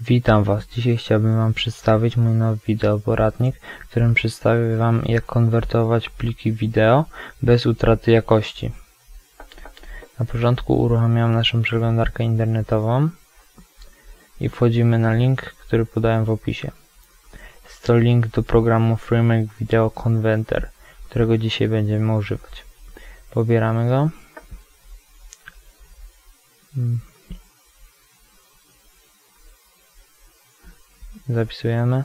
Witam Was. Dzisiaj chciałbym Wam przedstawić mój nowy wideoporadnik, w którym przedstawię Wam, jak konwertować pliki wideo bez utraty jakości. Na początku uruchamiam naszą przeglądarkę internetową i wchodzimy na link, który podałem w opisie. Jest to link do programu FreeMake Video Converter, którego dzisiaj będziemy używać. Pobieramy go. Zapisujemy.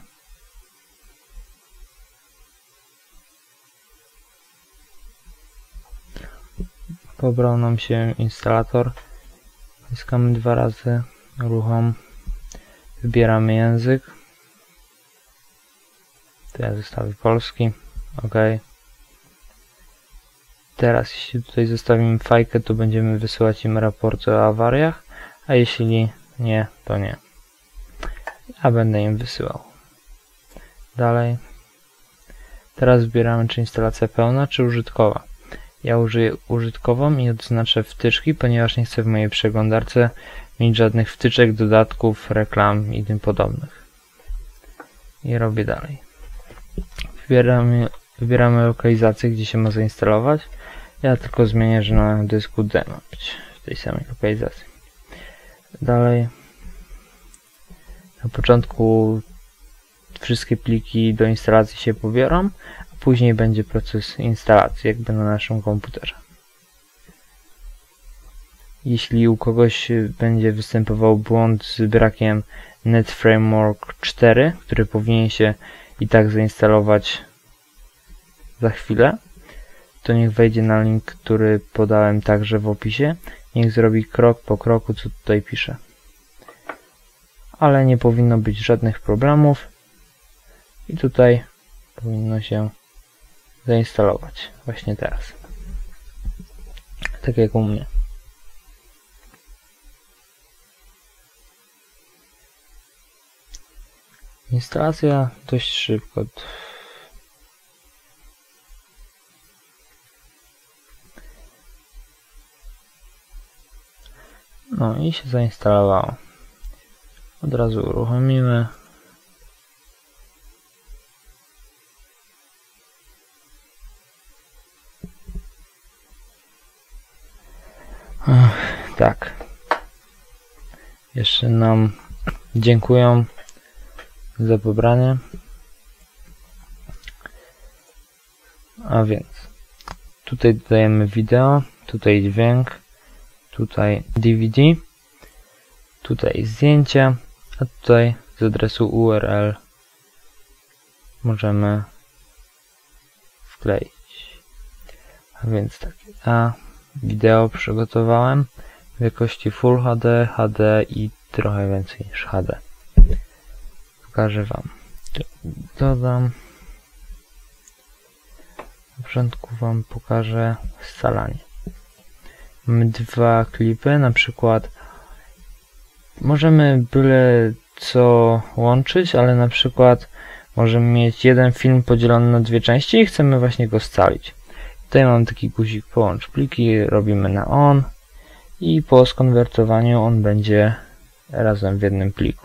Pobrał nam się instalator. Wciskamy 2 razy uruchom. Wybieramy język. To ja zostawię polski. OK. Teraz jeśli tutaj zostawimy fajkę, to będziemy wysyłać im raporty o awariach, a jeśli nie, to nie. A będę im wysyłał. Dalej. Teraz wybieramy, czy instalacja pełna, czy użytkowa. Ja użyję użytkową i odznaczę wtyczki, ponieważ nie chcę w mojej przeglądarce mieć żadnych wtyczek, dodatków, reklam i tym podobnych. I robię dalej. Wybieramy lokalizację, gdzie się ma zainstalować. Ja tylko zmienię, że na dysku D ma być w tej samej lokalizacji. Dalej. Na początku wszystkie pliki do instalacji się pobiorą, a później będzie proces instalacji, jakby na naszym komputerze. Jeśli u kogoś będzie występował błąd z brakiem NetFramework 4, który powinien się i tak zainstalować za chwilę, to niech wejdzie na link, który podałem także w opisie. Niech zrobi krok po kroku, co tutaj piszę. Ale nie powinno być żadnych problemów i tutaj powinno się zainstalować właśnie teraz, tak jak u mnie. Instalacja dość szybko. No i się zainstalowało. Od razu uruchomimy. Tak. Jeszcze nam dziękują za pobranie. A więc tutaj dodajemy wideo, tutaj dźwięk, tutaj DVD, tutaj zdjęcia, a tutaj z adresu URL możemy wkleić. A więc tak, wideo przygotowałem w jakości Full HD, HD i trochę więcej niż HD. Pokażę Wam. Dodam. Na początku Wam pokażę scalanie. Mamy 2 klipy, na przykład możemy byle co łączyć, ale na przykład możemy mieć jeden film podzielony na 2 części i chcemy właśnie go scalić. Tutaj mam taki guzik połącz pliki, robimy na on i po skonwertowaniu on będzie razem w jednym pliku.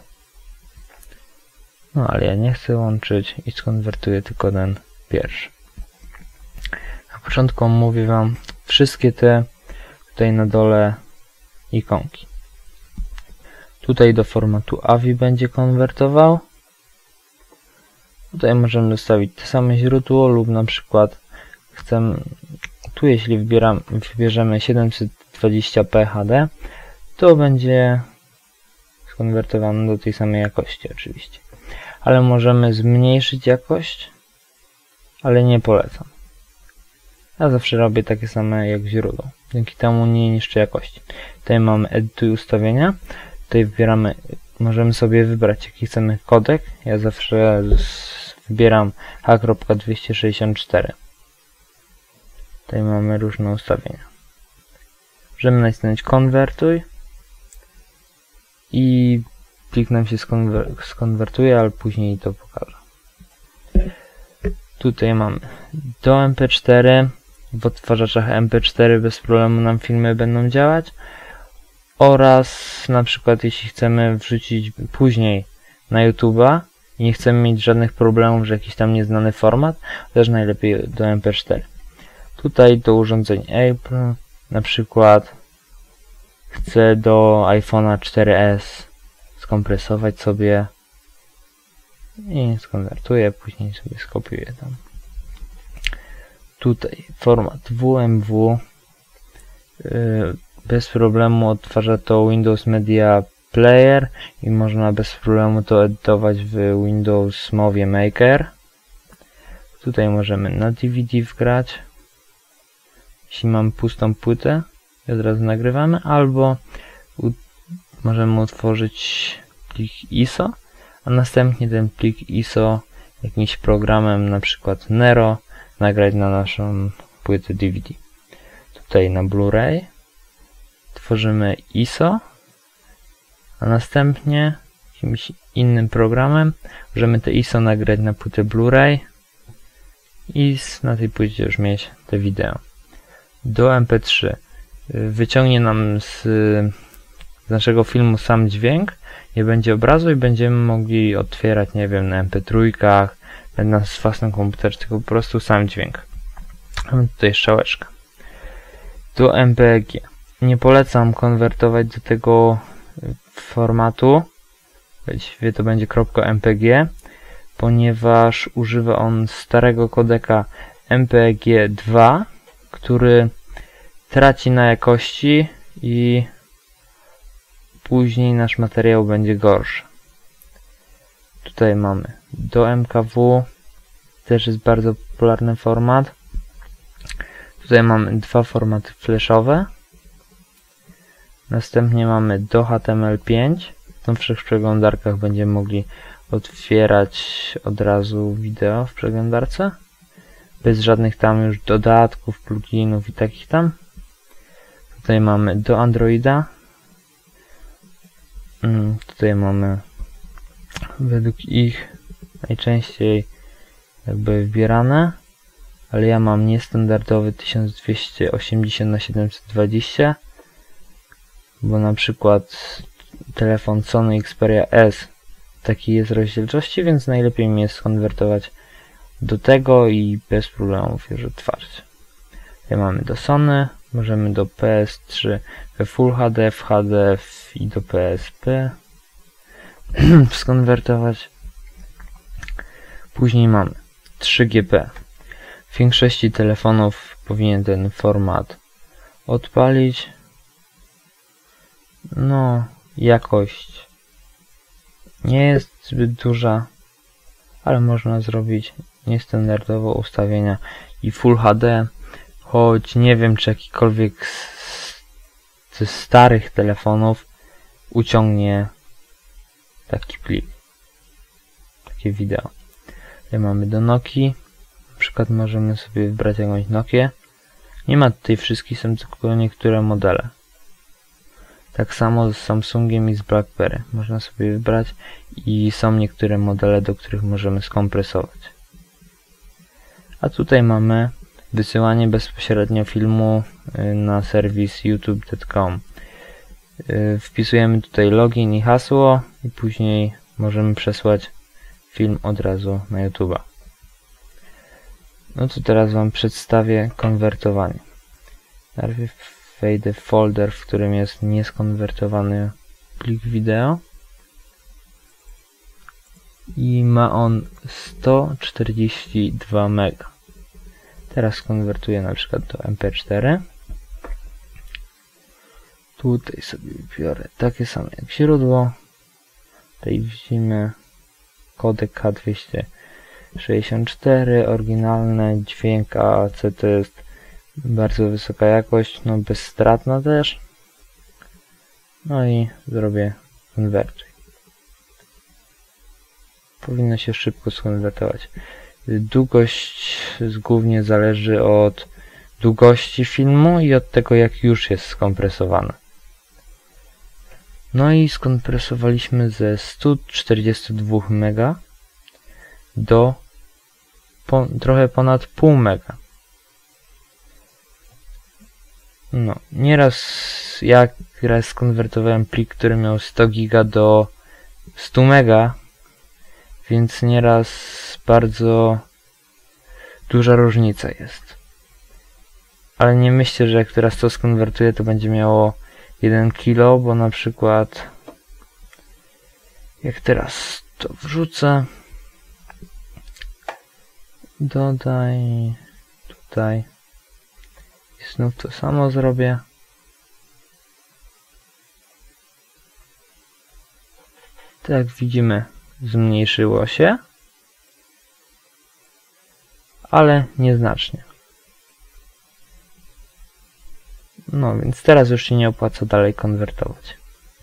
No ale ja nie chcę łączyć i skonwertuję tylko ten pierwszy. Na początku mówię Wam wszystkie te tutaj na dole ikonki. Tutaj do formatu AVI będzie konwertował. Tutaj możemy dostawić te same źródło lub na przykład chcemy, tu jeśli wybierzemy 720p HD, to będzie skonwertowane do tej samej jakości oczywiście. Ale możemy zmniejszyć jakość, ale nie polecam. Ja zawsze robię takie same jak źródło. Dzięki temu nie niszczę jakości. Tutaj mamy edytuj ustawienia. Tutaj wybieramy, możemy sobie wybrać jaki chcemy kodek. Ja zawsze wybieram H.264. Tutaj mamy różne ustawienia. Możemy nacisnąć konwertuj i plik nam się skonwertuje, ale później to pokażę. Tutaj mamy do MP4. W odtwarzaczach MP4 bez problemu nam filmy będą działać. oraz na przykład jeśli chcemy wrzucić później na YouTube'a i nie chcemy mieć żadnych problemów, że jakiś tam nieznany format, też najlepiej do MP4. Tutaj do urządzeń Apple, na przykład chcę do iPhone'a 4S skompresować sobie i skonwertuję, później sobie skopiuję tam. Tutaj format WMW, bez problemu odtwarza to Windows Media Player i można bez problemu to edytować w Windows Movie Maker. Tutaj możemy na DVD wgrać, jeśli mamy pustą płytę i od razu nagrywamy, albo możemy utworzyć plik ISO, a następnie ten plik ISO jakimś programem, na przykład Nero, nagrać na naszą płytę DVD. Tutaj na Blu-ray tworzymy ISO, a następnie jakimś innym programem możemy te ISO nagrać na płytę Blu-ray i na tej płycie już mieć te wideo. Do MP3 wyciągnie nam z naszego filmu sam dźwięk, nie będzie obrazu i będziemy mogli otwierać, nie wiem, na MP3, na własnym komputerze, tylko po prostu sam dźwięk. Mamy tutaj strzałeczkę. Do MPEG. Nie polecam konwertować do tego formatu, właściwie to będzie .mpg, ponieważ używa on starego kodeka MPEG-2, który traci na jakości i później nasz materiał będzie gorszy. Tutaj mamy do MKW, też jest bardzo popularny format. Tutaj mamy dwa formaty flashowe. Następnie mamy do HTML5. W nowszych przeglądarkach będziemy mogli otwierać od razu wideo w przeglądarce. Bez żadnych tam już dodatków, pluginów i takich tam. Tutaj mamy do Androida. Tutaj mamy według ich najczęściej jakby wybierane, ale ja mam niestandardowy 1280x720, bo na przykład telefon Sony Xperia S takiej jest rozdzielczości, więc najlepiej mi jest skonwertować do tego i bez problemów już odtwarć. Tutaj mamy do Sony, możemy do PS3 we Full HD, w HD i do PSP skonwertować. Później mamy 3GP. W większości telefonów powinien ten format odpalić. No, jakość nie jest zbyt duża, ale można zrobić niestandardowo ustawienia i Full HD, choć nie wiem, czy jakikolwiek ze starych telefonów uciągnie taki plik, takie wideo. Tutaj mamy do Nokii, na przykład możemy sobie wybrać jakąś Nokię. Nie ma tutaj wszystkich, są tylko niektóre modele. Tak samo z Samsungiem i z BlackBerry. Można sobie wybrać i są niektóre modele, do których możemy skompresować. A tutaj mamy wysyłanie bezpośrednio filmu na serwis youtube.com. Wpisujemy tutaj login i hasło i później możemy przesłać film od razu na YouTube'a. No to teraz Wam przedstawię konwertowanie. Najpierw wejdę w folder, w którym jest nieskonwertowany plik wideo i ma on 142 MB. Teraz konwertuję na przykład do MP4. Tutaj sobie biorę takie same jak źródło. Tutaj widzimy kodek H264, oryginalny dźwięk AAC to jest bardzo wysoka jakość, no bezstratna też. No i zrobię konwertuj. Powinno się szybko skonwertować. Długość głównie zależy od długości filmu i od tego, jak już jest skompresowane. No i skompresowaliśmy ze 142 MB do trochę ponad pół mega. No, nieraz skonwertowałem plik, który miał 100 giga do 100 mega, więc nieraz bardzo duża różnica jest. Ale nie myślę, że jak teraz to skonwertuję, to będzie miało 1 kilo, bo na przykład jak teraz to wrzucę, dodaj tutaj i znów to samo zrobię. Tak jak widzimy, zmniejszyło się, ale nieznacznie. No więc teraz już się nie opłaca dalej konwertować.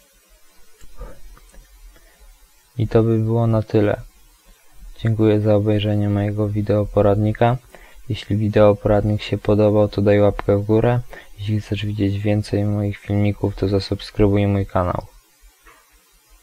I to by było na tyle. Dziękuję za obejrzenie mojego wideoporadnika. Jeśli wideoporadnik się podobał, to daj łapkę w górę. Jeśli chcesz widzieć więcej moich filmików, to zasubskrybuj mój kanał.